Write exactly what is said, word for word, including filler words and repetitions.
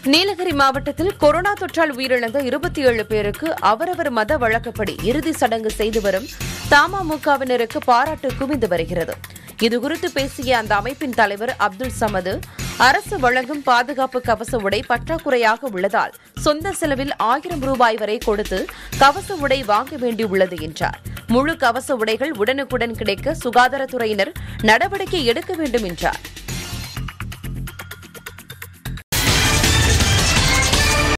நீலகிரி மாவட்டத்தில் கொரோனா தொற்றால் உயிரிழந்த இருபத்தி ஏழு பேருக்கு அவரவர் மத வழக்கப்படி இறுதி சடங்கு செய்து வரும் தமாமுகவினருக்கு பாராட்டு குவிந்து வருகிறது. இதுகுறித்து பேசிய அந்த அமைப்பின் தலைவர் அப்துல் சமது, அரசு வழங்கும் பாதுகாப்பு கவச உடை பற்றாக்குறையாக உள்ளதால் சொந்த செலவில் ஆயிரம் ரூபாய் வரை கொடுத்து கவச உடை வாங்க வேண்டியுள்ளது என்றார். முழு கவச உடைகள் உடனுக்குடன் கிடைக்க சுகாதாரத்துறையினர் நடவடிக்கை எடுக்க வேண்டும் என்றார்.